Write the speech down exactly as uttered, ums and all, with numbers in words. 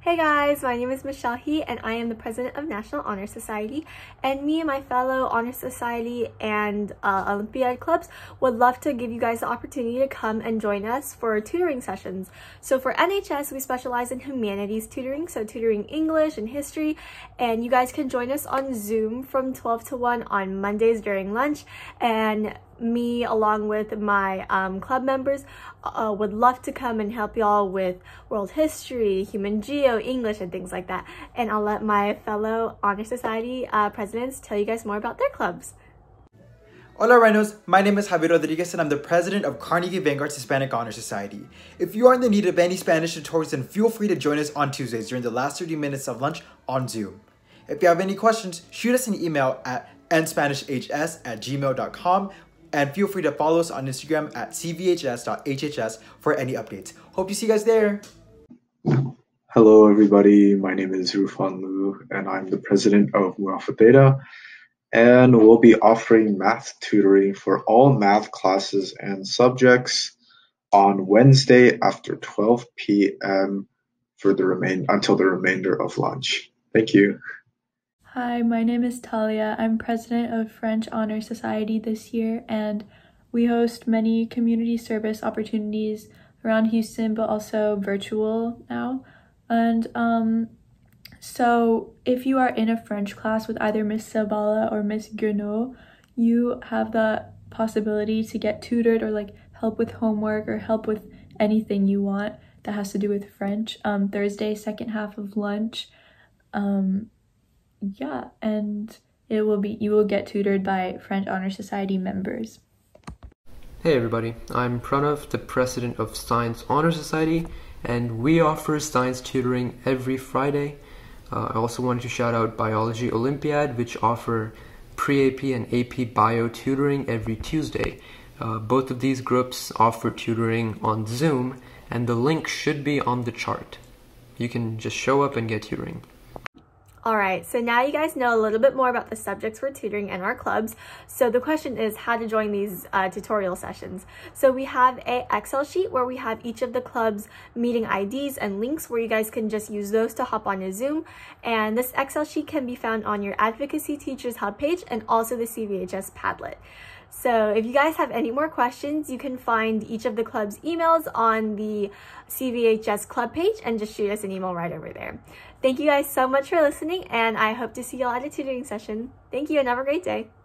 Hey guys, my name is Michelle He and I am the president of National Honor Society, and me and my fellow Honor Society and uh, Olympiad clubs would love to give you guys the opportunity to come and join us for tutoring sessions. So for N H S, we specialize in humanities tutoring, so tutoring English and history, and you guys can join us on Zoom from twelve to one on Mondays during lunch, and me along with my um, club members uh, would love to come and help y'all with world history, human geo, English, and things like that. And I'll let my fellow Honor Society uh, presidents tell you guys more about their clubs. Hola Rhinos, my name is Javier Rodriguez and I'm the president of Carnegie Vanguard's Hispanic Honor Society. If you are in the need of any Spanish tutorials, then feel free to join us on Tuesdays during the last thirty minutes of lunch on Zoom. If you have any questions, shoot us an email at n spanish h s at gmail dot com. And feel free to follow us on Instagram at c v h s dot h h s for any updates. Hope to see you guys there. Hello, everybody. My name is Rufan Liu, and I'm the president of Mu Alpha Theta. And we'll be offering math tutoring for all math classes and subjects on Wednesday after twelve p m for the remain until the remainder of lunch. Thank you. Hi, my name is Talia. I'm president of French Honor Society this year, and we host many community service opportunities around Houston, but also virtual now. And um, so if you are in a French class with either Miss Sabala or Miss Guernot, you have the possibility to get tutored or like help with homework or help with anything you want that has to do with French. Um, Thursday, second half of lunch. Um, Yeah, and it will be you will get tutored by French Honor Society members. Hey everybody, I'm Pranav, the president of Science Honor Society, and we offer science tutoring every Friday. Uh, I also wanted to shout out Biology Olympiad, which offer pre-A P and A P bio tutoring every Tuesday. Uh, both of these groups offer tutoring on Zoom, and the link should be on the chart. You can just show up and get tutoring. Alright, so now you guys know a little bit more about the subjects we're tutoring in our clubs. So the question is how to join these uh, tutorial sessions. So we have a Excel sheet where we have each of the clubs meeting I Ds and links where you guys can just use those to hop on a Zoom. And this Excel sheet can be found on your Advocacy Teachers Hub page and also the C V H S Padlet. So if you guys have any more questions, you can find each of the club's emails on the C V H S club page and just shoot us an email right over there. Thank you guys so much for listening, and I hope to see you all at a tutoring session. Thank you and have a great day.